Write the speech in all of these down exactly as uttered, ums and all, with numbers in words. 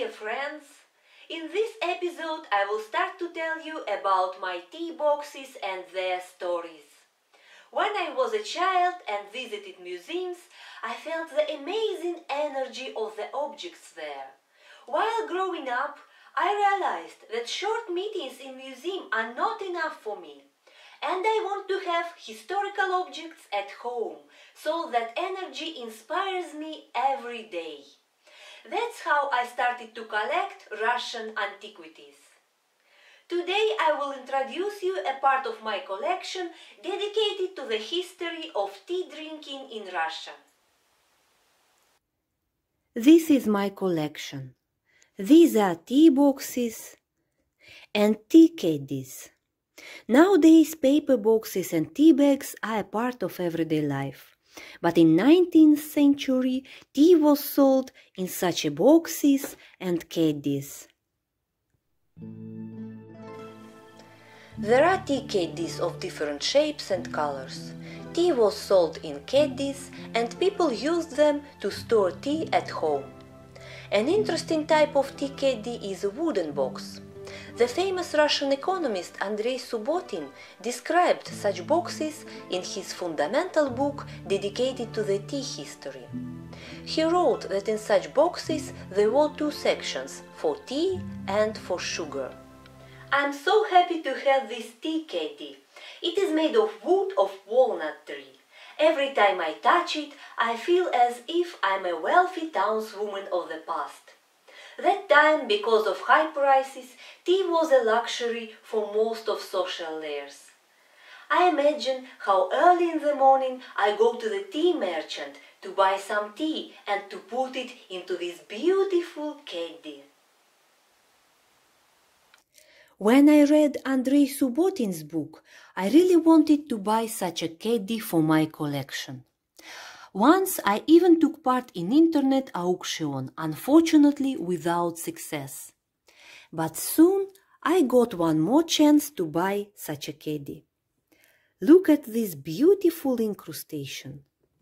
dear friends! In this episode I will start to tell you about my tea boxes and their stories. When I was a child and visited museums, I felt the amazing energy of the objects there. While growing up, I realized that short meetings in museums are not enough for me, and I want to have historical objects at home, so that energy inspires me every day. That's how I started to collect Russian antiquities. Today I will introduce you a part of my collection dedicated to the history of tea drinking in Russia. This is my collection. These are tea boxes and tea caddies. Nowadays, paper boxes and tea bags are a part of everyday life. But in nineteenth century, tea was sold in such boxes and caddies. There are tea caddies of different shapes and colors. Tea was sold in caddies and people used them to store tea at home. An interesting type of tea caddy is a wooden box. The famous Russian economist Andrei Subbotin described such boxes in his fundamental book dedicated to the tea history. He wrote that in such boxes there were two sections, for tea and for sugar. I'm so happy to have this tea caddy. It is made of wood of walnut tree. Every time I touch it, I feel as if I'm a wealthy townswoman of the past. That time, because of high prices, tea was a luxury for most of social layers. I imagine how early in the morning I go to the tea merchant to buy some tea and to put it into this beautiful caddy. When I read Andrei Subbotin's book, I really wanted to buy such a caddy for my collection. Once I even took part in internet auction, unfortunately without success. But soon I got one more chance to buy such a caddy. Look at this beautiful incrustation.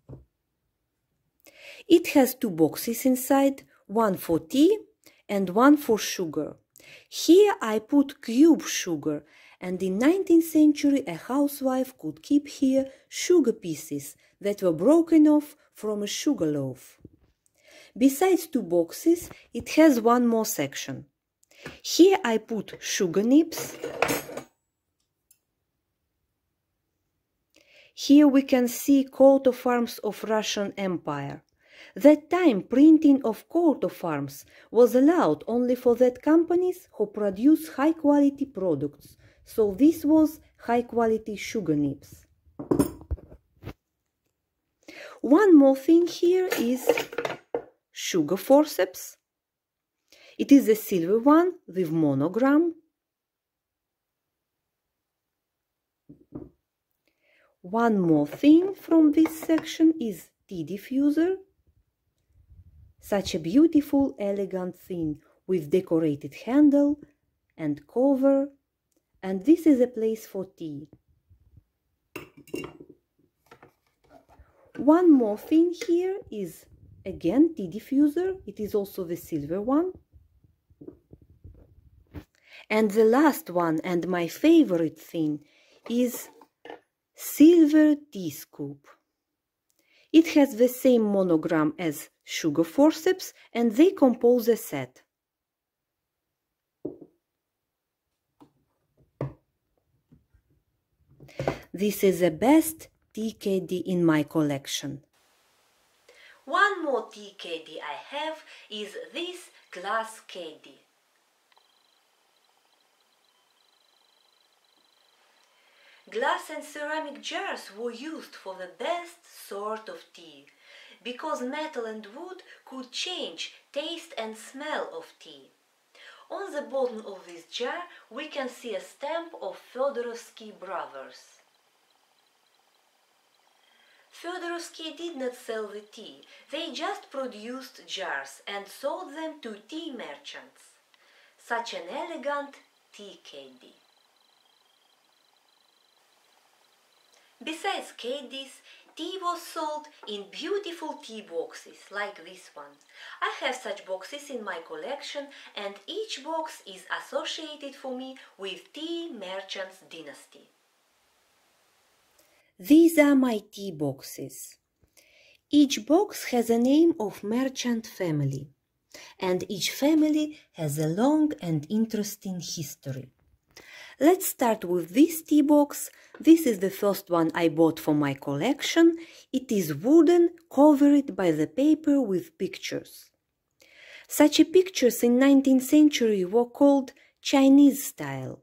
It has two boxes inside, one for tea and one for sugar. Here I put cube sugar, and in nineteenth century a housewife could keep here sugar pieces that were broken off from a sugar loaf. Besides two boxes, it has one more section. Here I put sugar nibs. Here we can see coat of arms of Russian Empire. That time printing of coat of arms was allowed only for that companies who produce high quality products, so this was high quality sugar nibs. One more thing here is sugar forceps. It is a silver one with monogram. One more thing from this section is tea diffuser. Such a beautiful, elegant thing with decorated handle and cover, and this is a place for tea. One more thing here is again tea diffuser. It is also the silver one. And the last one and my favorite thing is silver tea scoop. It has the same monogram as sugar forceps and they compose a set. This is the best tea caddy in my collection. One more tea caddy I have is this glass caddy. Glass and ceramic jars were used for the best sort of tea, because metal and wood could change taste and smell of tea. On the bottom of this jar we can see a stamp of Feodorovsky brothers. Feodorovsky did not sell the tea, they just produced jars and sold them to tea merchants. Such an elegant tea caddy. Besides caddies, Tea was sold in beautiful tea boxes like this one. I have such boxes in my collection, and each box is associated for me with tea merchants dynasty. These are my tea boxes. Each box has a name of merchant family, and each family has a long and interesting history. Let's start with this tea box. This is the first one I bought for my collection. It is wooden, covered by the paper with pictures. Such pictures in nineteenth century were called Chinese style.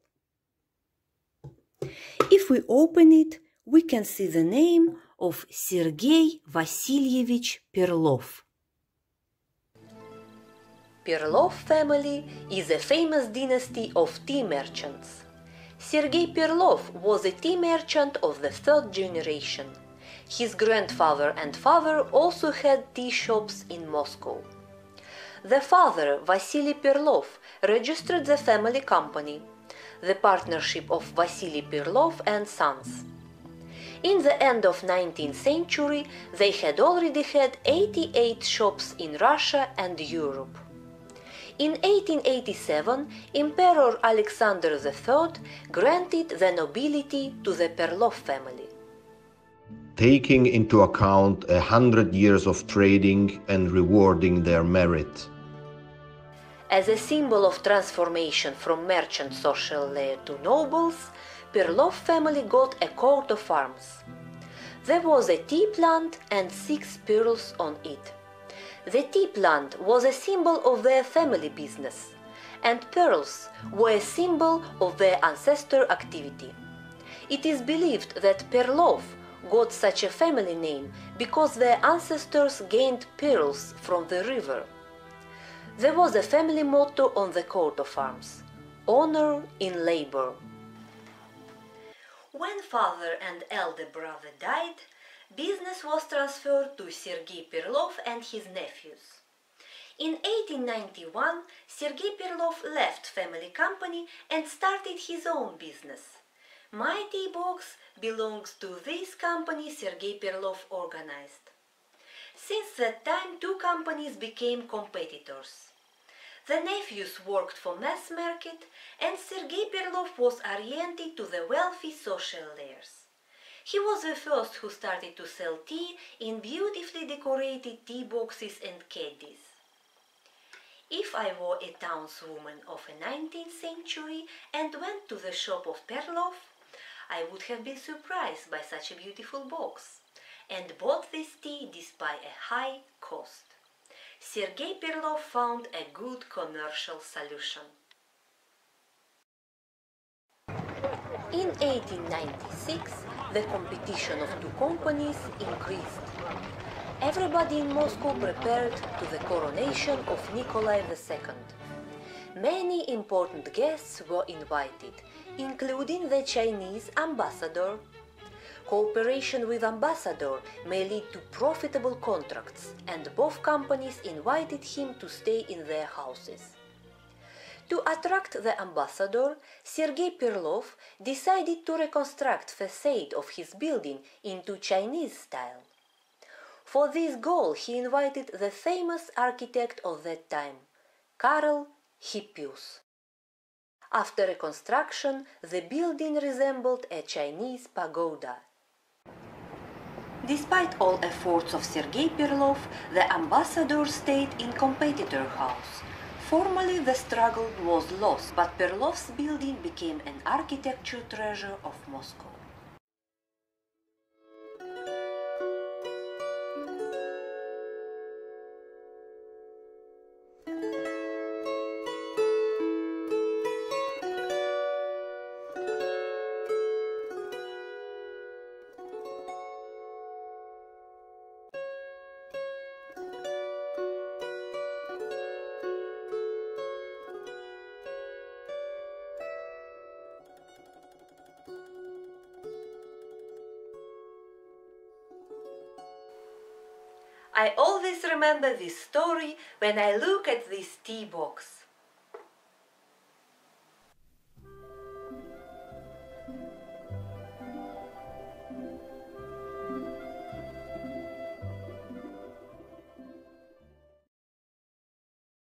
If we open it, we can see the name of Sergei Vasilyevich Perlov. Perlov family is a famous dynasty of tea merchants. Sergei Perlov was a tea merchant of the third generation. His grandfather and father also had tea shops in Moscow. The father, Vasily Perlov, registered the family company, the partnership of Vasily Perlov and Sons. In the end of nineteenth century, they had already had eighty-eight shops in Russia and Europe. In eighteen eighty-seven, Emperor Alexander the Third granted the nobility to the Perlov family. Taking into account a hundred years of trading and rewarding their merit. As a symbol of transformation from merchant social layer to nobles, Perlov family got a coat of arms. There was a tea plant and six pearls on it. The tea plant was a symbol of their family business, and pearls were a symbol of their ancestor activity. It is believed that Perlov got such a family name because their ancestors gained pearls from the river. There was a family motto on the coat of arms: honor in labor. When father and elder brother died, business was transferred to Sergei Perlov and his nephews. In eighteen ninety-one, Sergei Perlov left family company and started his own business. My tea box belongs to this company Sergei Perlov organized. Since that time, two companies became competitors. The nephews worked for mass market, and Sergei Perlov was oriented to the wealthy social layers. He was the first who started to sell tea in beautifully decorated tea boxes and caddies. If I were a townswoman of the nineteenth century and went to the shop of Perlov, I would have been surprised by such a beautiful box and bought this tea despite a high cost. Sergei Perlov found a good commercial solution. In eighteen ninety-six, the competition of two companies increased. Everybody in Moscow prepared to the coronation of Nikolai the Second. Many important guests were invited, including the Chinese ambassador. Cooperation with ambassador may lead to profitable contracts, and both companies invited him to stay in their houses. To attract the ambassador, Sergei Perlov decided to reconstruct facade of his building into Chinese style. For this goal, he invited the famous architect of that time, Karl Hippius. After reconstruction, the building resembled a Chinese pagoda. Despite all efforts of Sergei Perlov, the ambassador stayed in competitor house. Formally, the struggle was lost, but Perlov's building became an architecture treasure of Moscow. I always remember this story when I look at this tea box.